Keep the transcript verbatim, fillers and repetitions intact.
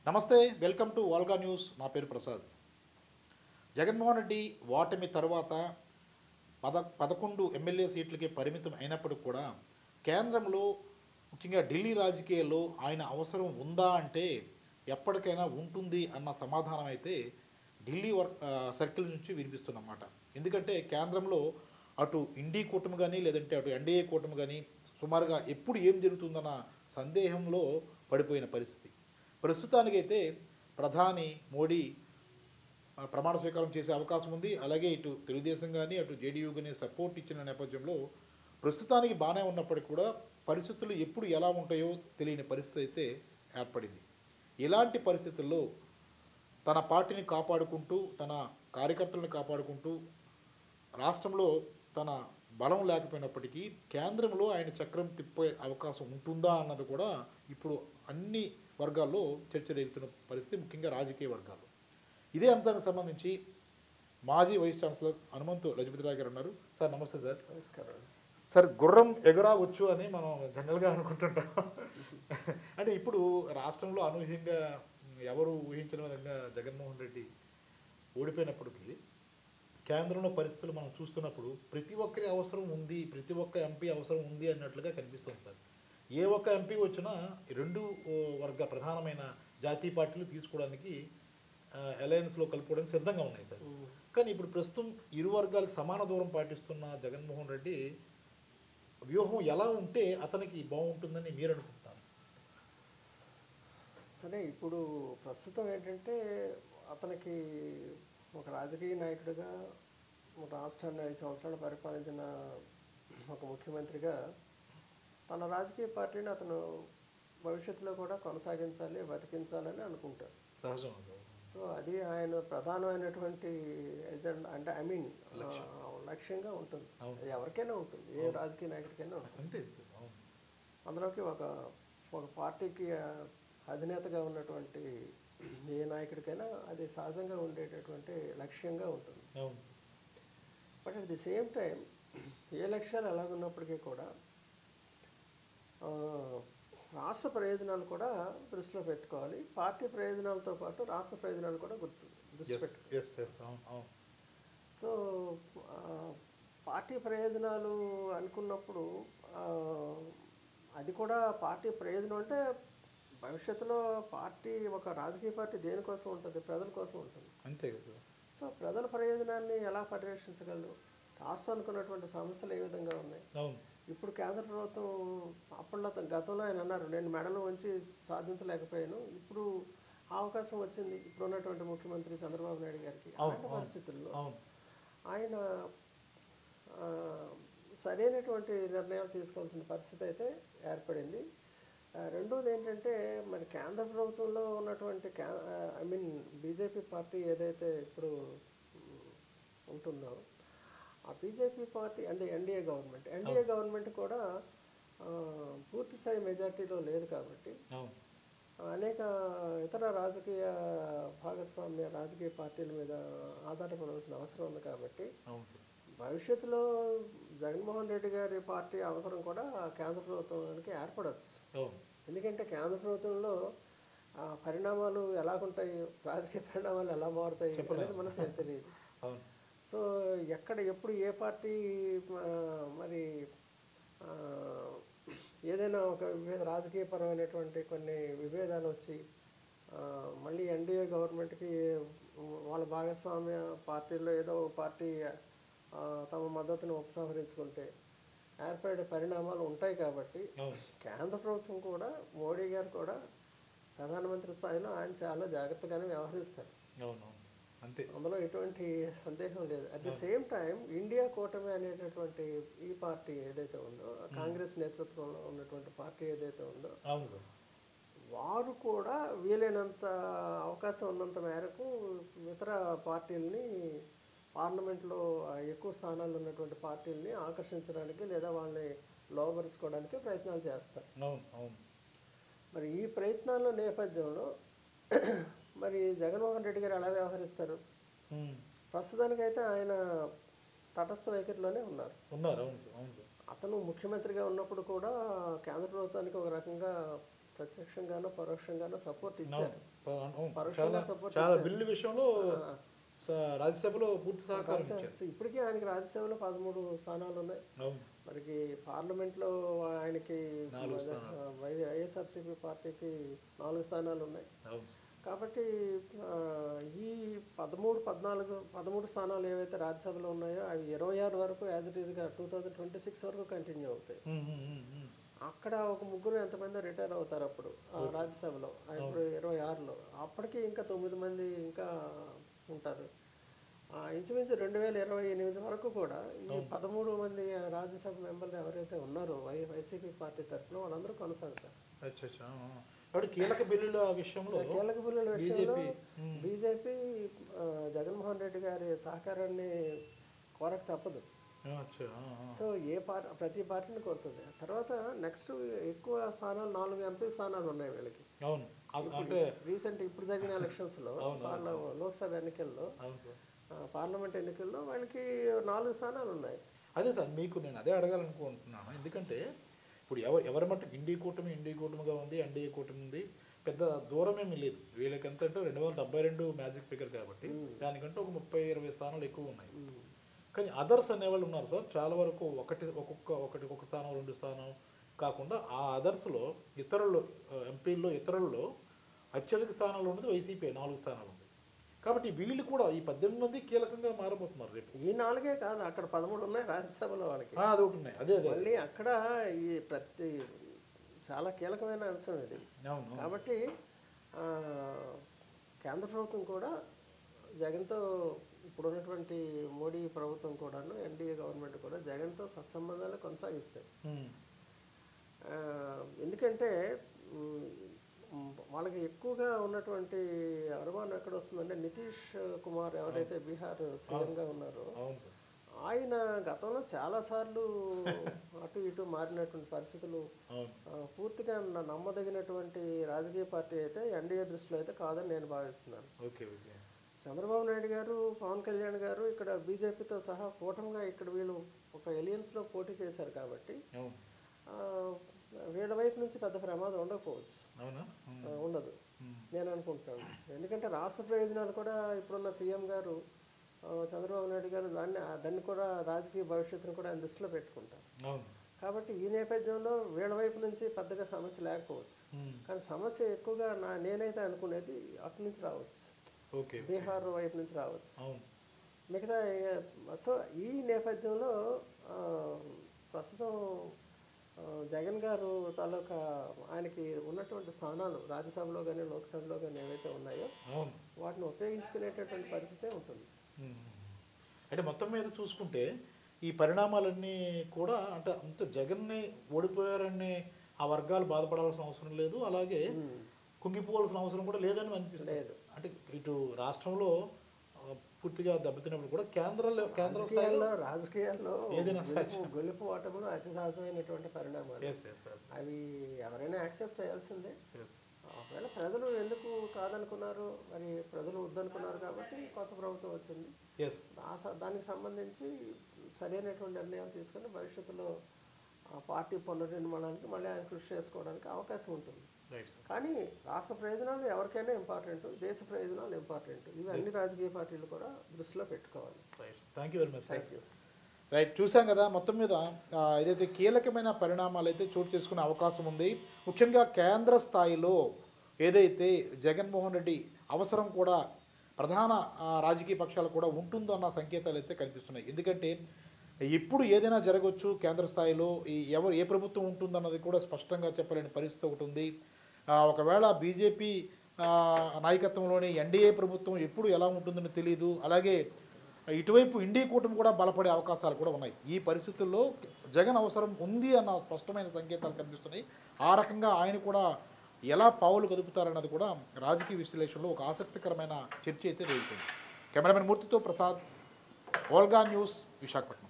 నమస్తే, welcome to వాల్గా news. నా పేరు ప్రసాద్. జగన్మోహన్ రెడ్డి ఓటమి తర్వాత పద పదకొండు ఎమ్మెల్యే సీట్లకి పరిమితం అయినప్పటికి కూడా కేంద్రంలో ముఖ్యంగా ఢిల్లీ రాజకీయాల్లో ఆయన అవసరం ఉందా అంటే ఎప్పటికైనా ఉంటుంది అన్న సమాధానం అయితే ఢిల్లీ వర్క్ సర్కిల్ నుంచి వినిపిస్తున్నమాట. ఎందుకంటే కేంద్రంలో అటు ఇండీ కూటమి కానీ లేదంటే అటు ఎన్డీఏ కూటమి కానీ సుమారుగా ఎప్పుడు ఏం జరుగుతుందన్న సందేహంలో పడిపోయిన పరిస్థితి. ప్రస్తుతానికైతే ప్రధాని మోడీ ప్రమాణ స్వీకారం చేసే అవకాశం ఉంది. అలాగే ఇటు తెలుగుదేశం కానీ అటు జేడీయూ కానీ సపోర్ట్ ఇచ్చిన నేపథ్యంలో ప్రస్తుతానికి బాగానే ఉన్నప్పటికీ కూడా పరిస్థితులు ఎప్పుడు ఎలా ఉంటాయో తెలియని పరిస్థితి అయితే ఏర్పడింది. ఇలాంటి పరిస్థితుల్లో తన పార్టీని కాపాడుకుంటూ తన కార్యకర్తలను కాపాడుకుంటూ రాష్ట్రంలో తన బలం లేకపోయినప్పటికీ కేంద్రంలో ఆయన చక్రం తిప్పే అవకాశం ఉంటుందా అన్నది కూడా ఇప్పుడు అన్ని వర్గాల్లో చర్చ రేగుతున్న పరిస్థితి, ముఖ్యంగా రాజకీయ వర్గాల్లో. ఇదే అంశానికి సంబంధించి మాజీ వైస్ ఛాన్సలర్ హనుమంతు లజపతిరావు గారు ఉన్నారు. సార్ నమస్తే. సార్ నమస్కారం. సార్, గుర్రం ఎగురావచ్చు అని మనం జనరల్గా అనుకుంటుంటాం. అంటే ఇప్పుడు రాష్ట్రంలో అనూహ్యంగా ఎవరు ఊహించిన విధంగా జగన్మోహన్ రెడ్డి ఓడిపోయినప్పటికీ కేంద్రంలో పరిస్థితులు మనం చూస్తున్నప్పుడు ప్రతి ఒక్కరి అవసరం ఉంది, ప్రతి ఒక్క ఎంపీ అవసరం ఉంది అన్నట్లుగా కనిపిస్తుంది సార్. ఏ ఒక్క ఎంపీ వచ్చినా రెండు వర్గ ప్రధానమైన జాతీయ పార్టీలు తీసుకోవడానికి అలయన్స్లో కలుపుకోవడానికి సిద్ధంగా ఉన్నాయి సార్. కానీ ఇప్పుడు ప్రస్తుతం ఇరు వర్గాలకు సమాన దూరం పాటిస్తున్న జగన్మోహన్ రెడ్డి వ్యూహం ఎలా ఉంటే అతనికి బాగుంటుందని మీరు అనుకుంటున్నారు? సరే, ఇప్పుడు ప్రస్తుతం ఏంటంటే అతనికి ఒక రాజకీయ నాయకుడిగా రాష్ట్రాన్ని ఐదు సంవత్సరాలు పరిపాలించిన ఒక ముఖ్యమంత్రిగా తన రాజకీయ పార్టీని అతను భవిష్యత్తులో కూడా కొనసాగించాలి, బతికించాలని అనుకుంటారు. సో అది ఆయన ప్రధానమైనటువంటి ఎజెండా, అంటే ఐ మీన్ లక్ష్యంగా ఉంటుంది. అది ఎవరికైనా ఉంటుంది, ఏ రాజకీయ నాయకుడికైనా ఉంటుంది. అందులోకి ఒక ఒక పార్టీకి అధినేతగా ఉన్నటువంటి ఏ నాయకుడికైనా అది సహజంగా ఉండేటటువంటి లక్ష్యంగా ఉంటుంది. But at the same time ఏ లక్ష్యాలు ఎలాగున్నప్పటికీ కూడా రాష్ట్ర ప్రయోజనాలు కూడా దృష్టిలో పెట్టుకోవాలి. పార్టీ ప్రయోజనాలతో పాటు రాష్ట్ర ప్రయోజనాలు కూడా గుర్తు దృష్టి పెట్టుకోవాలి. సో పార్టీ ప్రయోజనాలు అనుకున్నప్పుడు అది కూడా పార్టీ ప్రయోజనం అంటే భవిష్యత్తులో పార్టీ ఒక రాజకీయ పార్టీ దేనికోసం ఉంటుంది? ప్రజల కోసం ఉంటుంది. అంతే కదా. సో ప్రజల ప్రయోజనాన్ని ఎలా పరిరక్షించగలరు? రాష్ట్రానికి ఉన్నటువంటి సమస్యలు ఏ విధంగా ఉన్నాయి? ఇప్పుడు కేంద్ర ప్రభుత్వం అప్పట్లో గతంలో ఆయన అన్నారు, నేను మెడలు వంచి సాధించలేకపోయాను, ఇప్పుడు అవకాశం వచ్చింది ఇప్పుడు ఉన్నటువంటి ముఖ్యమంత్రి చంద్రబాబు నాయుడు గారికి. అలాంటి పరిస్థితుల్లో ఆయన సరైనటువంటి నిర్ణయాలు తీసుకోవాల్సిన పరిస్థితి అయితే ఏర్పడింది. రెండోది ఏంటంటే, మరి కేంద్ర ప్రభుత్వంలో ఉన్నటువంటి క్యా ఐ మీన్ బీజేపీ పార్టీ ఏదైతే ఇప్పుడు ఉంటుందో ఆ బీజేపీ పార్టీ అంటే ఎన్డీఏ గవర్నమెంట్ ఎన్డీఏ గవర్నమెంట్ కూడా పూర్తి స్థాయి మెజార్టీలో లేదు కాబట్టి అనేక ఇతర రాజకీయ భాగస్వామ్య రాజకీయ పార్టీల మీద ఆధారపడవలసిన అవసరం ఉంది. కాబట్టి భవిష్యత్తులో జగన్మోహన్ రెడ్డి గారి పార్టీ అవసరం కూడా కేంద్ర ప్రభుత్వానికి ఏర్పడవచ్చు. ఎందుకంటే కేంద్ర ప్రభుత్వంలో పరిణామాలు ఎలాగుంటాయి, రాజకీయ పరిణామాలు ఎలా మారుతాయి అనేది మనకు తెలియదు. సో ఎక్కడ ఎప్పుడు ఏ పార్టీ మరి ఏదైనా ఒక విభేద రాజకీయపరమైనటువంటి కొన్ని విభేదాలు వచ్చి మళ్ళీ ఎన్డీఏ గవర్నమెంట్కి వాళ్ళ భాగస్వామ్య పార్టీల్లో ఏదో ఒక పార్టీ తమ మద్దతును ఉపసంహరించుకుంటే ఏర్పడే పరిణామాలు ఉంటాయి. కాబట్టి కేంద్ర ప్రభుత్వం కూడా మోడీ గారు కూడా ప్రధానమంత్రి స్థాయిలో ఆయన చాలా జాగ్రత్తగానే వ్యవహరిస్తారు. అంతే, అందులో ఎటువంటి సందేహం లేదు. At the same time India కూటమి అనేటటువంటి ఈ పార్టీ ఏదైతే ఉందో, కాంగ్రెస్ నేతృత్వంలో ఉన్నటువంటి పార్టీ ఏదైతే ఉందో, వారు కూడా వీలైనంత అవకాశం ఉన్నంత మేరకు ఇతర పార్టీలని పార్లమెంట్లో ఎక్కువ స్థానాలు ఉన్నటువంటి పార్టీలని ఆకర్షించడానికి లేదా వాళ్ళని లోపరుచుకోవడానికి ప్రయత్నాలు చేస్తారు. మరి ఈ ప్రయత్నాల నేపథ్యంలో మరి జగన్మోహన్ రెడ్డి గారు ఎలా వ్యవహరిస్తారు? ప్రస్తుతానికైతే ఆయన తటస్థ వైఖరిలోనే ఉన్నారు ఉన్నారు అతను ముఖ్యమంత్రిగా ఉన్నప్పుడు కూడా కేంద్ర ప్రభుత్వానికి ఒక రకంగా ప్రత్యక్షంగానో పరోక్షంగానో సపోర్ట్ ఇచ్చారు. అవును. పరోక్షంగా చాలా సపోర్ట్ చాలా ఇచ్చారు. బిల్లు విషయంలో ఆ, స- రాజ్యసభలో పూర్తి సహకారం రాజ్యసభ ఇచ్చారు. సో ఇప్పటికీ ఆయనకి రాజ్యసభలో పదమూడు స్థానాలు ఉన్నాయి. అవును. మనకి పార్లమెంట్లో ఆయనకి నాలుగు స్థానాలు. వై వైఎస్ఆర్సీపీ పార్టీకి నాలుగు స్థానాలు ఉన్నాయి. అవును. కాబట్టి ఆ, ఈ పదమూడు పద్నాలుగు పదమూడు స్థానాలు ఏవైతే రాజ్యసభలో ఉన్నాయో అవి ఇరవై ఆరు వరకు యాజ్ ఇట్ ఈస్గా టూ థౌజండ్ ట్వంటీ సిక్స్ వరకు కంటిన్యూ అవుతాయి. ఉమ్, ఉమ్, ఉమ్, ఉమ్. అక్కడ ఒక ముగ్గురు ఎంతమంది రిటైర్ అవుతారు అప్పుడు ఆ రాజ్యసభలో ఆ ఇప్పుడు ఇరవై ఆరులో అప్పటికి ఇంకా తొమ్మిది మంది ఇంకా ఉంటారు. ఆ, ఇంచుమించు రెండు వేల ఇరవై ఎనిమిది వరకు కూడా ఈ పదమూడు మంది రాజ్యసభ మెంబర్లు ఎవరైతే ఉన్నారో వై వైసీపీ పార్టీ తరఫున వాళ్ళందరూ కొనసాగుతారు. అచ్చా అచ్చా. ఆ, ఆ. కాబట్టి కీలక బిల్లుల విషయంలో కీలక బిల్లుల విషయంలో బీజేపీ ఉమ్, బీజేపీ ఆ, జగన్మోహన్ రెడ్డి గారి సహకారాన్ని కోరక తప్పదు. ఆ, అచ్చా. ఆ, ఆ. సో ఏ పార్టీ ప్రతి పార్టీని కోరుతుంది. తర్వాత నెక్స్ట్ ఎక్కువ స్థానాలు నాలుగు ఎంపీ స్థానాలు ఉన్నాయి వీళ్ళకి. అవును. అది అంటే రీసెంట్ ఇప్పుడు జరిగిన ఎలక్షన్స్లో పార్ల లోక్సభ ఎన్నికల్లో అవును సార్. ఆ, పార్లమెంట్ ఎన్నికల్లో వాళ్ళకి నాలుగు స్థానాలు ఉన్నాయి. అదే సార్ మీకు నేను అదే అడగాలనుకుంటున్నాను. ఎందుకంటే ఇప్పుడు ఎవరు ఎవరి మట్టుకు ఇండియా కూటమి ఇండియా కూటమిగా ఉంది, ఎన్డీఏ కూటమి ఉంది, పెద్ద దూరం ఏమీ లేదు. వీళ్ళకి ఎంత అంటే రెండు వందల డెబ్బై రెండు మ్యాజిక్ ఫిగర్ కాబట్టి దానికంటే ఒక ముప్పై ఇరవై స్థానాలు ఎక్కువ ఉన్నాయి. ఉమ్. కానీ అదర్స్ అనేవాళ్ళు ఉన్నారు సార్ చాలా వరకు ఒకటి ఒక్కొక్క ఒకటి ఒక స్థానం రెండు స్థానం కాకుండా ఆ అదర్స్లో ఇతరులు ఎంపీల్లో ఇతరుల్లో అత్యధిక స్థానాలు ఉన్నది వైసీపీ నాలుగు స్థానాలు ఉంది. కాబట్టి వీళ్ళు కూడా ఈ పద్దెనిమిది మంది కీలకంగా మారబోతున్నారు రేపు. ఈ నాలుగే కాదు, అక్కడ పదమూడు ఉన్నాయి రాజ్యసభలో వాళ్ళకి. ఆ, అది ఒకటి ఉన్నాయి. అదే అదే మళ్ళీ అక్కడ ఈ ప్రతి చాలా కీలకమైన అంశం ఇది. అవును. కాబట్టి ఆ, కేంద్ర ప్రభుత్వం కూడా జగన్తో ఇప్పుడున్నటువంటి మోడీ ప్రభుత్వం కూడాను ఎన్డీఏ గవర్నమెంట్ కూడా జగన్తో సత్సంబంధాలు కొనసాగిస్తాయి. ఉమ్, ఆ, ఎందుకంటే ఉమ్, ఉమ్, వాళ్ళకి ఎక్కువగా ఉన్నటువంటి అనుమానం ఎక్కడ వస్తుందంటే నితీష్ కుమార్ ఎవరైతే బీహార్ సీఎంగా ఉన్నారో అవును సార్. ఆయన గతంలో చాలాసార్లు అటు ఇటు మారినటువంటి పరిస్థితులు అవును. ఆ, పూర్తిగా న- నమ్మదగినటువంటి రాజకీయ పార్టీ అయితే ఎన్డీఏ దృష్టిలో అయితే కాదని నేను భావిస్తున్నాను. Okay okay. చంద్రబాబు నాయుడు గారు పవన్ కళ్యాణ్ గారు ఇక్కడ బీజేపీతో సహా కూటమిగా ఇక్కడ వీళ్ళు ఒక ఎలియన్స్లో పోటీ చేశారు కాబట్టి అవును. ఆ, వీళ్ళ వైపు నుంచి పెద్ద ప్రమాదం ఉండకపోవచ్చు. అవునా. ఉమ్, ఆ, ఉండదు ఉమ్, నేను అనుకుంటున్నాను. ఎందుకంటే రాష్ట్ర ప్రయోజనాలు కూడా ఇప్పుడున్న సీఎం గారు ఆ, చంద్రబాబు నాయుడు గారు దాన్ని దాన్ని కూడా రాజకీయ భవిష్యత్తును కూడా ఆయన దృష్టిలో పెట్టుకుంటారు. అవును. కాబట్టి ఈ నేపథ్యంలో వీళ్ళ వైపు నుంచి పెద్దగా సమస్య లేకపోవచ్చు. ఉమ్, కానీ సమస్య ఎక్కువగా నా నేనైతే అనుకునేది అటు నుంచి రావచ్చు, ఓకే. బీహార్ వైపు నుంచి రావచ్చు. అవును. మిగతా ఏ- సో ఈ నేపథ్యంలో ఆ, ప్రస్తుతం ఆ, జగన్ గారు తాలూకా ఆయనకి ఉన్నటువంటి స్థానాలు రాజ్యసభలో కానీ లోక్సభలో కానీ ఏవైతే ఉన్నాయో అవును. వాటిని ఉపయోగించుకునేటటువంటి పరిస్థితే ఉంటుంది. ఉమ్. అంటే మొత్తం మీద చూసుకుంటే ఈ పరిణామాలన్నీ కూడా అంటే అంటే జగన్ని ఓడిపోయారని ఆ వర్గాలు బాధపడాల్సిన అవసరం లేదు, అలాగే ఉమ్. కుంగిపోవాల్సిన అవసరం కూడా లేదని అనిపిస్తుంది. లేదు. అంటే ఇటు రాష్ట్రంలో ఆ, పూర్తిగా దెబ్బతిన్నప్పుడు కూడా కేంద్ర కేంద్ర స్థాయిలో రాజకీయాల్లో రాజకీయాల్లో ఏదైనా గెలుపు గెలుపు ఓటములు అతి సహజమైనటువంటి పరిణామాలు. ఎస్ ఎస్ అవి ఎవరైనా యాక్సెప్ట్ చేయాల్సిందే. ఎస్ ఒకవేళ ప్రజలు ఎందుకు కాదనుకున్నారు, మరి ప్రజలు వద్దనుకున్నారు కాబట్టి కొత్త ప్రభుత్వం వచ్చింది. ఎస్ ఆ స- దానికి సంబంధించి సరైనటువంటి నిర్ణయాలు తీసుకొని భవిష్యత్తులో ఆ పార్టీ పునర్నిర్మాణానికి మళ్ళీ ఆయన కృషి చేసుకోవడానికి అవకాశం ఉంటుంది. Right sir. కానీ రాష్ట్ర ప్రయోజనాలు ఎవరికైనా ఇంపార్టెంట్, దేశ ప్రయోజనాలు ఇంపార్టెంట్. ఇవి అన్ని రాజకీయ పార్టీలు కూడా దృష్టిలో పెట్టుకోవాలి. Right. Thank you very much sir. Thank you. Right, చూసాం కదా మొత్తం మీద ఆ, ఏదైతే కీలకమైన పరిణామాలు అయితే చోటు చేసుకునే అవకాశం ఉంది. ముఖ్యంగా కేంద్ర స్థాయిలో ఏదైతే జగన్మోహన్ రెడ్డి అవసరం కూడా ప్రధాన ఆ, రాజకీయ పక్షాలు కూడా ఉంటుందన్న సంకేతాలు అయితే కనిపిస్తున్నాయి. ఎందుకంటే ఎప్పుడు ఏదైనా జరగవచ్చు కేంద్ర స్థాయిలో, ఈ ఎవరు ఏ ప్రభుత్వం ఉంటుందన్నది కూడా స్పష్టంగా చెప్పలేని పరిస్థితి ఒకటి ఉంది. ఆ, ఒకవేళ బీజేపీ నాయకత్వంలోని ఎన్డీఏ ప్రభుత్వం ఎప్పుడు ఎలా ఉంటుందని తెలియదు. అలాగే ఇటువైపు ఇండియా కూటమి కూడా బలపడే అవకాశాలు కూడా ఉన్నాయి. ఈ పరిస్థితుల్లో జగన్ అవసరం ఉంది అన్న స్పష్టమైన సంకేతాలు కనిపిస్తున్నాయి. ఆ రకంగా ఆయన కూడా ఎలా పావులు కదుపుతారన్నది కూడా రాజకీయ విశ్లేషణలో ఒక ఆసక్తికరమైన చర్చ అయితే జరుగుతుంది. కెమెరామెన్ మూర్తితో ప్రసాద్, ఓల్గా న్యూస్, విశాఖపట్నం.